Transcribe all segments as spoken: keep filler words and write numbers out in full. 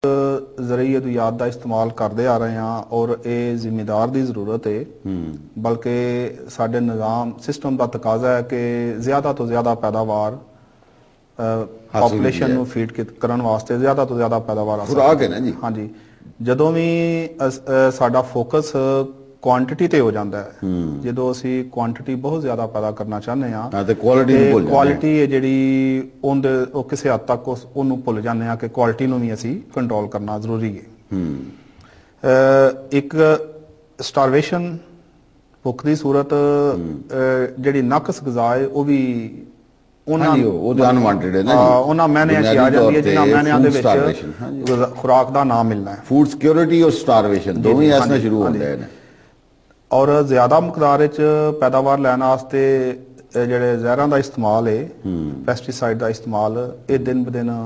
ਜ਼ਰੀਏ ਅਦਵਿਆਤ ਦਾ ਇਸਤੇਮਾਲ ਕਰਦੇ ਆ ਰਹੇ ਹਾਂ ਔਰ ਇਹ ਜ਼ਿੰਮੇਦਾਰ ਦੀ ਜ਼ਰੂਰਤ ਹੈ, ਬਲਕਿ ਸਾਡੇ ਨਿਜ਼ਾਮ ਸਿਸਟਮ ਦਾ ਤਕਾਜ਼ਾ ਹੈ ਕਿ ਜ਼ਿਆਦਾ ਤੋਂ ਜ਼ਿਆਦਾ ਪੈਦਾਵਾਰ ਪੋਪੂਲੇਸ਼ਨ ਨੂੰ ਫੀਡ ਕਰਨ ਵਾਸਤੇ ਜ਼ਿਆਦਾ ਤੋਂ ਜ਼ਿਆਦਾ ਪੈਦਾਵਾਰ ਖੁਰਾਕ ਹੈ ਨਾ ਜੀ। ਹਾਂਜੀ, ਜਦੋਂ ਵੀ ਸਾਡਾ ਫੋਕਸ ਕੁਆਂਟੀਟੀ ਤੇ ਹੋ ਜਾਂਦਾ ਹੈ, ਜਦੋਂ ਅਸੀਂ ਕੁਆਂਟੀਟੀ ਬਹੁਤ ਜ਼ਿਆਦਾ ਪੈਦਾ ਕਰਨਾ ਚਾਹੁੰਦੇ ਹਾਂ ਤੇ ਕੁਆਲਿਟੀ ਕੁਆਲਿਟੀ ਹੈ ਜਿਹੜੀ ਉਹਦੇ ਉਹ ਕਿਸੇ ਹੱਦ ਤੱਕ ਉਹਨੂੰ ਭੁੱਲ ਜਾਂਦੇ ਹਾਂ ਕਿ ਕੁਆਲਿਟੀ ਨੂੰ ਵੀ ਅਸੀਂ ਕੰਟਰੋਲ ਕਰਨਾ ਜ਼ਰੂਰੀ ਹੈ। ਇੱਕ ਸਟਾਰਵੇਸ਼ਨ ਭੁੱਖ ਦੀ ਸੂਰਤ ਜਿਹੜੀ ਨਕਸ ਗਜ਼ਾ ਹੈ ਉਹ ਵੀ ਉਹਨਾਂ ਅਨਵਾਂਟਡ ਹੈ ਨਾ ਜੀ, ਉਹਨਾਂ ਮਹੀਨਿਆਂ 'ਚ ਆ ਜਾਂਦੀ ਹੈ ਜਿਨ੍ਹਾਂ ਮਹੀਨਿਆਂ ਦੇ ਵਿੱਚ ਖੁਰਾਕ ਦਾ ਨਾ ਮਿਲਣਾ ਹੈ। ਫੂਡ ਸਿਕਿਉਰਿਟੀ ਔਰ ਸਟਾਰਵੇਸ਼ਨ ਦੋਵੇਂ ਇਸ ਨਾਲ ਸ਼ੁਰੂ ਹੁੰਦੇ ਨੇ ਔਰ ਜ਼ਿਆਦਾ ਮਕਦਾਰ ਵਿੱਚ ਪੈਦਾਵਾਰ ਲੈਣ ਵਾਸਤੇ ਜਿਹੜੇ ਜ਼ਹਿਰਾਂ ਦਾ ਇਸਤੇਮਾਲ ਹੈ, ਪੈਸਟੀਸਾਈਡ ਦਾ ਇਸਤੇਮਾਲ ਇਹ ਦਿਨ ਬ ਦਿਨ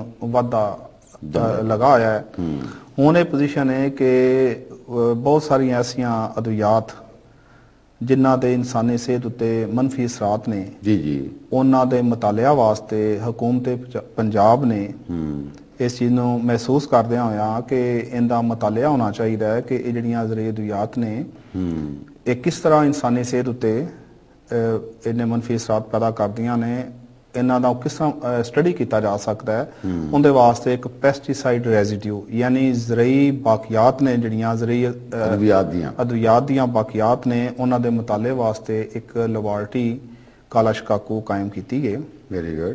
ਵੱਧਦਾ ਲਗਾ ਹੋਇਆ ਹੈ। ਹੁਣ ਇਹ ਪੋਜੀਸ਼ਨ ਹੈ ਕਿ ਬਹੁਤ ਸਾਰੀਆਂ ਐਸੀਆਂ ਅਦਵਿਆਤ ਜਿਨ੍ਹਾਂ ਦੇ ਇਨਸਾਨੀ ਸਿਹਤ ਉੱਤੇ ਮੰਫੀ ਅਸਰਾਤ ਨੇ ਜੀ ਜੀ ਉਹਨਾਂ ਦੇ ਮੁਤਾਲਿਆ ਵਾਸਤੇ ਹਕੂਮਤ ਪੰਜਾਬ ਨੇ ਇਸ ਚੀਜ਼ ਨੂੰ ਮਹਿਸੂਸ ਕਰਦਿਆਂ ਹੋਇਆ ਕਿ ਇਹਦਾ ਮੁਤਾਲਿਆ ਹੋਣਾ ਚਾਹੀਦਾ ਹੈ ਕਿ ਇਹ ਜਿਹੜੀਆਂ ਜ਼ਰੀਏ ਅਦਵਿਆਤ ਨੇ ਇਹ ਕਿਸ ਤਰ੍ਹਾਂ ਇਨਸਾਨੀ ਸਿਹਤ ਉੱਤੇ ਇਹਨੇ ਮੰਫੀ ਅਸਰਾਤ ਪੈਦਾ ਕਰਦੀਆਂ ਨੇ, ਇਹਨਾਂ ਦਾ ਕਿਸ ਤਰ੍ਹਾਂ ਸਟੱਡੀ ਕੀਤਾ ਜਾ ਸਕਦਾ ਹੈ। ਉਹਦੇ ਵਾਸਤੇ ਇੱਕ ਪੈਸਟੀਸਾਈਡ ਰੈਜ਼ੀਡਿਊ ਯਾਨੀ ਜ਼ਰਈ ਬਾਕੀਆਤ ਨੇ ਜਿਹੜੀਆਂ ਜ਼ਰਈ ਅਦਵਿਆਤ ਦੀਆਂ ਬਾਕੀਆਤ ਨੇ ਉਹਨਾਂ ਦੇ ਮੁਤਾਲੇ ਵਾਸਤੇ ਇੱਕ ਲੈਬਾਰਟਰੀ ਕਾਲਾ ਸ਼ਿਕਾਗੋ ਕਾਇਮ ਕੀਤੀ ਹੈ। Very good.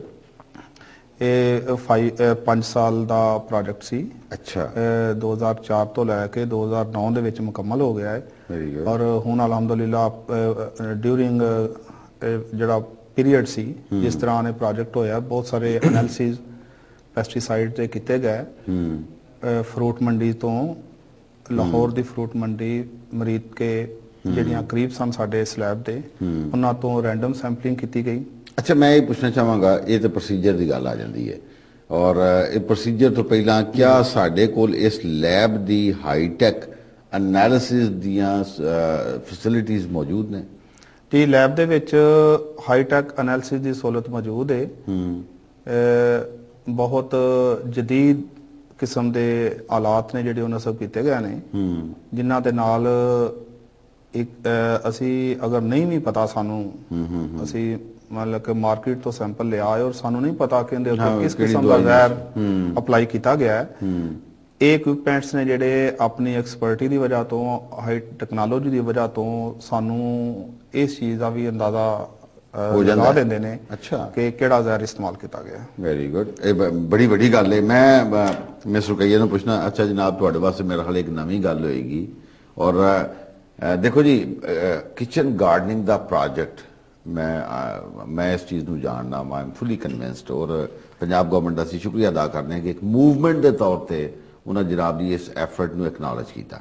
ਇਹ ਪੰਜ ਸਾਲ ਦਾ ਪ੍ਰੋਜੈਕਟ ਸੀ। ਅੱਛਾ। ਦੋ ਹਜ਼ਾਰ ਚਾਰ ਤੋਂ ਲੈ ਕੇ ਦੋ ਹਜ਼ਾਰ ਨੌ ਦੇ ਵਿੱਚ ਮੁਕੰਮਲ ਹੋ ਗਿਆ ਹੈ ਔਰ ਹੁਣ ਅਲਹਮਦੁਲਿਲਾ ਡਿਊਰਿੰਗ ਜਿਹੜਾ ਪੀਰੀਅਡ ਸੀ ਜਿਸ ਤਰ੍ਹਾਂ ਨੇ ਪ੍ਰੋਜੈਕਟ ਹੋਇਆ ਬਹੁਤ ਸਾਰੇ ਐਨਾਲਿਸਿਸ ਪੈਸਟੀਸਾਈਡ ਤੇ ਕੀਤੇ ਗਏ। ਫਰੂਟ ਮੰਡੀ ਤੋਂ ਲਾਹੌਰ ਦੀ ਫਰੂਟ ਮੰਡੀ ਮਰੀਦ ਕੇ ਜਿਹੜੀਆਂ ਕਰੀਬ ਸਨ ਸਾਡੇ ਸਲੈਬ ਦੇ ਉਹਨਾਂ ਤੋਂ ਰੈਂਡਮ ਸੈਂਪਲਿੰਗ ਕੀਤੀ ਗਈ। ਅੱਛਾ, ਮੈਂ ਇਹ ਪੁੱਛਣਾ ਚਾਹਾਂਗਾ, ਇਹ ਤਾਂ ਪ੍ਰੋਸੀਜਰ ਦੀ ਗੱਲ ਆ ਜਾਂਦੀ ਹੈ ਔਰ ਇਹ ਪ੍ਰੋਸੀਜਰ ਤੋਂ ਪਹਿਲਾਂ ਕਿਆ ਸਾਡੇ ਕੋਲ ਇਸ ਲੈਬ ਦੀ ਹਾਈਟੈਕ ਐਨਾਲਿਸਿਸ ਦੀਆਂ ਫੈਸਿਲਿਟੀਜ਼ ਮੌਜੂਦ ਨੇ? ਜੀ, ਲੈਬ ਦੇ ਵਿੱਚ ਹਾਈਟੈਕ ਐਨਾਲਿਸਿਸ ਦੀ ਸਹੂਲਤ ਮੌਜੂਦ ਹੈ। ਬਹੁਤ ਜਦੀਦ ਕਿਸਮ ਦੇ ਆਲਾਤ ਨੇ ਜਿਹੜੇ ਉਹਨਾਂ ਸਭ ਕੀਤੇ ਗਏ ਨੇ ਜਿਨ੍ਹਾਂ ਦੇ ਨਾਲ ਇੱਕ ਅਸੀਂ ਅਗਰ ਨਹੀਂ ਵੀ ਪਤਾ ਸਾਨੂੰ ਅਸੀਂ ਮਤਲਬ ਕਿ ਮਾਰਕੀਟ ਤੋਂ ਸੈਂਪਲ ਲਿਆ ਔਰ ਸਾਨੂੰ ਨਹੀਂ ਪਤਾ ਕਿ ਇਹਦੇ ਉੱਤੇ ਕਿਸ ਕਿਸਮ ਦਾ ਜ਼ਹਿਰ ਅਪਲਾਈ ਕੀਤਾ ਗਿਆ ਹੈ, ਇਹ ਇਕਵਿਪਮੈਂਟਸ ਨੇ ਜਿਹੜੇ ਆਪਣੀ ਐਕਸਪਰਟੀ ਦੀ ਵਜ੍ਹਾ ਤੋਂ ਹਾਈ ਟੈਕਨੋਲੋਜੀ ਦੀ ਵਜ੍ਹਾ ਤੋਂ ਸਾਨੂੰ ਇਸ ਚੀਜ਼ ਦਾ ਵੀ ਅੰਦਾਜ਼ਾ ਲਗਾ ਦਿੰਦੇ ਨੇ ਕਿ ਕਿਹੜਾ ਜ਼ਹਿਰ ਇਸਤੇਮਾਲ ਕੀਤਾ ਗਿਆ। Very good. ਇਹ ਬੜੀ ਵੱਡੀ ਗੱਲ ਹੈ। ਮੈਂ ਮਿਸ ਰੁਕਈਆ ਨੂੰ ਪੁੱਛਣਾ, ਅੱਛਾ ਜਨਾਬ, ਤੁਹਾਡੇ ਵਾਸਤੇ ਮੇਰਾ ਹਾਲੇ ਇੱਕ ਨਵੀਂ ਗੱਲ ਹੋਏਗੀ ਔਰ ਦੇਖੋ ਜੀ, ਕਿਚਨ ਗਾਰਡਨਿੰਗ ਦਾ ਪ੍ਰੋਜੈਕਟ ਮੈਂ ਮੈਂ ਇਸ ਚੀਜ਼ ਨੂੰ ਜਾਣਦਾ, ਮੈਂ ਐਮ ਫੁਲੀ ਕਨਵਿੰਸਡ ਔਰ ਪੰਜਾਬ ਗਵਰਨਮੈਂਟ ਦਾ ਅਸੀਂ ਸ਼ੁਕਰੀਆ ਅਦਾ ਕਰਦੇ ਹਾਂ ਕਿ ਇੱਕ ਮੂਵਮੈਂਟ ਦੇ ਤੌਰ ਤੇ ਉਹਨਾਂ ਜਨਾਬ ਦੀ ਇਸ ਐਫਰਟ ਨੂੰ ਐਕਨੋਲਜ ਕੀਤਾ।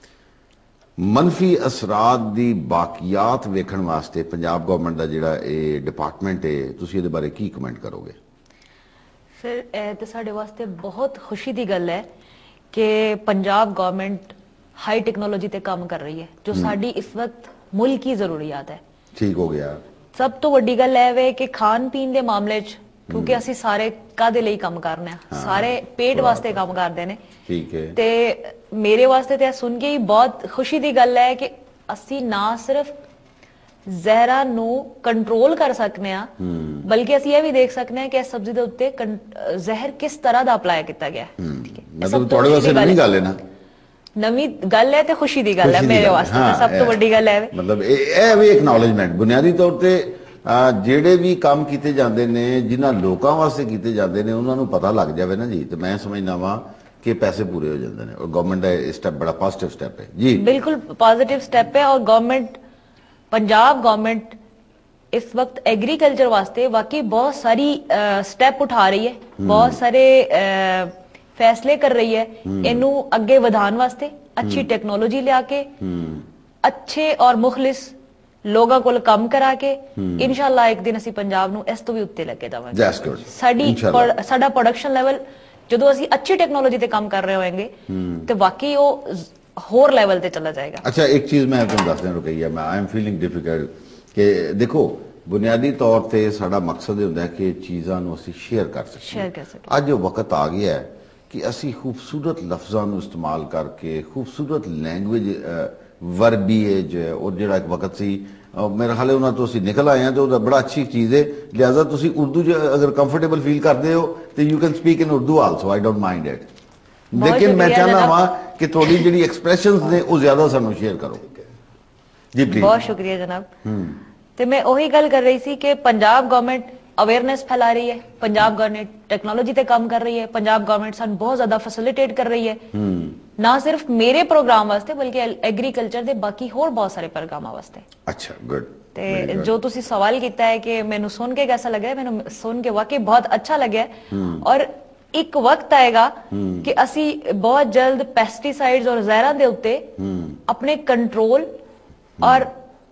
ਮੰਫੀ ਅਸਰਾਤ ਦੀ ਬਾਕੀਆਤ ਵੇਖਣ ਵਾਸਤੇ ਪੰਜਾਬ ਗਵਰਨਮੈਂਟ ਦਾ ਜਿਹੜਾ ਇਹ ਡਿਪਾਰਟਮੈਂਟ ਹੈ, ਤੁਸੀਂ ਇਹਦੇ ਬਾਰੇ ਕੀ ਕਮੈਂਟ ਕਰੋਗੇ? ਸਰ, ਇਹ ਤਾਂ ਸਾਡੇ ਵਾਸਤੇ ਬਹੁਤ ਖੁਸ਼ੀ ਦੀ ਗੱਲ ਹੈ ਕਿ ਪੰਜਾਬ ਗਵਰਨਮੈਂਟ ਹਾਈ ਟੈਕਨੋਲੋਜੀ ਤੇ ਕੰਮ ਕਰ ਰਹੀ ਹੈ ਜੋ ਸਾਡੀ ਇਸ ਵਕਤ ਮੁਲਕੀ ਜ਼ਰੂਰੀਅਤ ਹੈ। ਠੀਕ ਹੋ ਗਿਆ। ਸਭ ਤੋਂ ਵੱਡੀ ਗੱਲ ਇਹ ਵੇ ਕਿ ਖਾਣ ਪੀਣ ਦੇ ਮਾਮਲੇ 'ਚ ਕਿਉਂਕਿ ਅਸੀਂ ਸਾਰੇ ਕਾਦੇ ਲਈ ਕੰਮ ਕਰਨੇ ਆ, ਸਾਰੇ ਪੇਟ ਵਾਸਤੇ ਕੰਮ ਕਰਦੇ ਨੇ। ਠੀਕ ਹੈ। ਤੇ ਮੇਰੇ ਵਾਸਤੇ ਤੇ ਸੁਣ ਕੇ ਹੀ ਬਹੁਤ ਖੁਸ਼ੀ ਦੀ ਗੱਲ ਹੈ ਕਿ ਅਸੀਂ ਨਾ ਸਿਰਫ ਜ਼ਹਿਰਾਂ ਨੂੰ ਕੰਟਰੋਲ ਕਰ ਸਕਨੇ ਆ ਬਲਕਿ ਅਸੀਂ ਇਹ ਵੀ ਦੇਖ ਸਕਨੇ ਆ ਕਿ ਇਸ ਸਬਜ਼ੀ ਦੇ ਉੱਤੇ ਜ਼ਹਿਰ ਕਿਸ ਤਰ੍ਹਾਂ ਦਾ ਅਪਲਾਈ ਕੀਤਾ ਗਿਆ। ਠੀਕ ਹੈ, ਮਤਲਬ ਤੁਹਾਡੇ ਵਾਸਤੇ ਨਵੀਂ ਗੱਲ ਹੈ ਨਾ? ਨਵੀਂ ਗੱਲ ਹੈ ਤੇ ਖੁਸ਼ੀ ਦੀ ਗੱਲ ਹੈ ਮੇਰੇ ਵਾਸਤੇ, ਸਭ ਤੋਂ ਵੱਡੀ ਗੱਲ ਹੈ। ਮਤਲਬ ਇਹ ਵੀ ਐਕਨੋਲਜਮੈਂਟ ਬੁਨਿਆਦੀ ਤੌਰ ਤੇ ਜਿਹੜੇ ਵੀ ਕੰਮ ਕੀਤੇ ਜਾਂਦੇ ਨੇ ਜਿਨ੍ਹਾਂ ਲੋਕਾਂ ਵਾਸਤੇ ਕੀਤੇ ਜਾਂਦੇ ਨੇ ਉਹਨਾਂ ਨੂੰ ਪਤਾ ਲੱਗ ਜਾਵੇ ਨਾ ਜੀ, ਤੇ ਮੈਂ ਸਮਝਦਾ ਵਾਂ ਕਿ ਪੈਸੇ ਪੂਰੇ ਹੋ ਜਾਂਦੇ ਨੇ ਔਰ ਗਵਰਨਮੈਂਟ ਦਾ ਇਹ ਸਟੈਪ ਬੜਾ ਪੋਜ਼ਿਟਿਵ ਸਟੈਪ ਹੈ ਜੀ। ਬਿਲਕੁਲ ਪੋਜ਼ਿਟਿਵ ਸਟੈਪ ਹੈ ਔਰ ਗਵਰਨਮੈਂਟ ਪੰਜਾਬ ਗਵਰਨਮੈਂਟ ਇਸ ਵਕਤ ਐਗਰੀਕਲਚਰ ਵਾਸਤੇ ਵਾਕਈ ਬਹੁਤ ਸਾਰੀ ਸਟੈਪ ਉਠਾ ਰਹੀ ਹੈ, ਬਹੁਤ ਸਾਰੇ फैसले कर रही है इनू अगे वधान वास्ते, अच्छी टेक्नोलॉजी लिया के अच्छे और मुखलिस लोगों को काम करा के इंशाअल्लाह एक दिन असी पंजाब नू इस तो भी उत्ते लेके जावांगे। साडी साडा प्रोडक्शन लेवल जदों असी अच्छी टेक्नोलॉजी ते काम कर रहे होंगे ते वाकई वो होर लेवल ते चला जाएगा। अच्छा, एक चीज मैं तुहानू दस देना रुकैया, मैं आई एम फीलिंग डिफिकल्ट कि देखो बुनियादी तौर ते साडा मकसद हुंदा है कि चीज़ां नू असी शेयर कर सकें। शेयर कर सकें। अज वो वक्त आ गया है कि असी खूबसूरत लफ्ज़ों को इस्तेमाल करके खूबसूरत लैंग्वेज वर्बीएज और जो एक वक्त सी मेरे ख्याल उन्होंने तो निकल आए हैं तो बड़ा अच्छी चीज़ है। लिहाजा तुम उर्दू अगर कंफर्टेबल फील करते हो तो you can speak in Urdu also, I don't mind it. लेकिन मैं चाहना वा कि थोड़ी जी एक्सप्रैशंस ने वो ज्यादा सानू शेयर करो जी प्लीज। बहुत शुक्रिया जनाब। तो मैं वही गल कर रही थी कि पंजाब गवर्नमेंट अवेयरनेस फैला रही है, पंजाब गवर्नमेंट टेक्नोलॉजी पे काम कर रही है, पंजाब गवर्नमेंट सानू बहुत ज्यादा फैसिलिटेट कर रही है, ना सिर्फ मेरे प्रोग्राम वास्ते बल्कि एग्रीकल्चर दे बाकी होर बहुत सारे प्रोग्राम वास्ते। अच्छा गुड। ते जो तुसी सवाल किया है कि मैनू सुन के कैसा लगा है, मैनू सुन के वाकई बहुत अच्छा लगा है। और एक वक्त आएगा कि असी बहुत जल्द पेस्टिसाइड्स और जहरां दे उत्ते अपने कंट्रोल और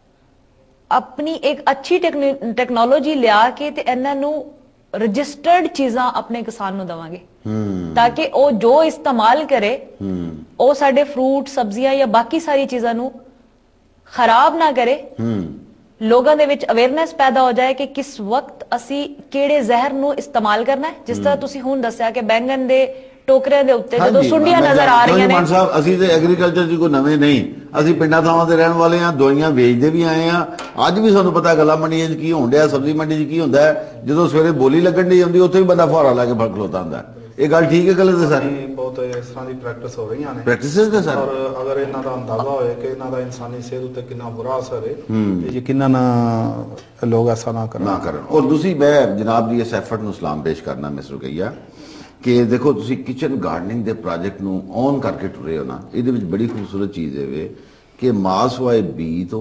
अपनी एक अच्छी टेक्नोलॉजी लिया के ते इन्हां नू रजिस्टर्ड चीज़ां अपने किसान नू देवांगे ताकि वो जो इस्तेमाल करे वो साडे फ्रूट सब्जियां या बाकी सारी चीज़ां नू खराब ना करे। लोगों दे विच अवेयरनेस पैदा हो जाए कि किस वक्त असी केड़े जहर नू इस्तेमाल करना है। जिस तरह तुसी हुण दस्सिया कि बैंगन दे टोकरे दे उत्ते जदों सुंडियां नजर आ रही ने। साहब असी ते एग्रीकल्चर जी को नवे नहीं, असी पिंडां थावां ते रहण वाले हां, दवाइयां वेचदे भी आए हां। अज भी सानू पता गला मंडियां च की होण डिया, सब्जी मंडी च की हुंदा है। जदों सवेरे बोली लगन दी हुंदी उत्थे भी बंदा फुहारा ला के फड़ खलोता हुंदा है। ये गल ठीक है गलत है सर? बहुत इस तरह की प्रैक्टिस हो रही है प्रैक्टिसेस ने सर। और अगर इन्हां दा अंदाजा होए कि इन्हां दा इंसानी सेहत उत्ते कितना बुरा असर है ते यकीनन ना लोग ऐसा ना करन ना करन। और दूसरी मैं जनाब जी इस एफर्ट नूं सलाम पेश करना मिस रुकैया कि देखो तुसी किचन गार्डनिंग दे प्रोजेक्ट नूं ऑन करके टुरे हो ना, इहदे विच बड़ी खूबसूरत चीज़ है वे कि मास वाए बी तो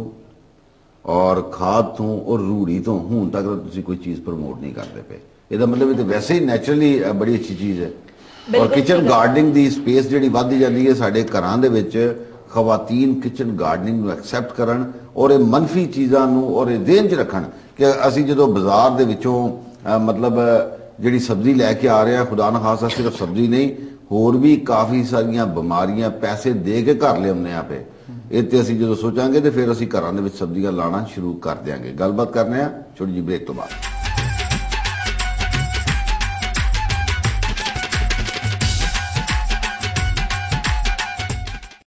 और खाद तो और रूढ़ी तो हूं तक तुसी कोई चीज़ प्रमोट नहीं करते पे। ਇਹਦਾ मतलब ਇਹ वैसे ही नैचुरली बड़ी अच्छी चीज़ है। और किचन गार्डनिंग की स्पेस जी वधदी जाती है साढ़े घरां दे विच खवातीन किचन गार्डनिंग नूं एक्सैप्ट करन और ये मनफी चीज़ों और ये ध्यान च रखन कि असी जो बाजार दे विचों मतलब जी सब्जी लैके आ रहे हैं, खुदा न खासा सिर्फ सब्जी नहीं होर भी काफ़ी सारिया बीमारियां पैसे दे के घर लियाने पे। इतने असी जो सोचांगे तो फिर असी घरां दे विच सब्जियां लाना शुरू कर देंगे। गलबात करने छोटी जी ब्रेक तो बाद।